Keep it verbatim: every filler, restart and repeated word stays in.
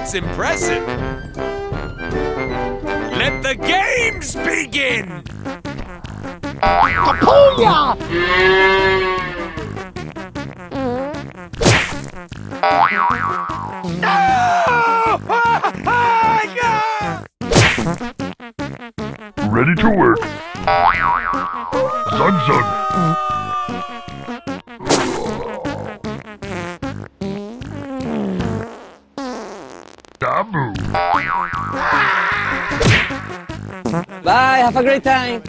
That's impressive. Let the games begin! Kapuya! No! Ready to work. Zug zug. Dabu. Bye, have a great time.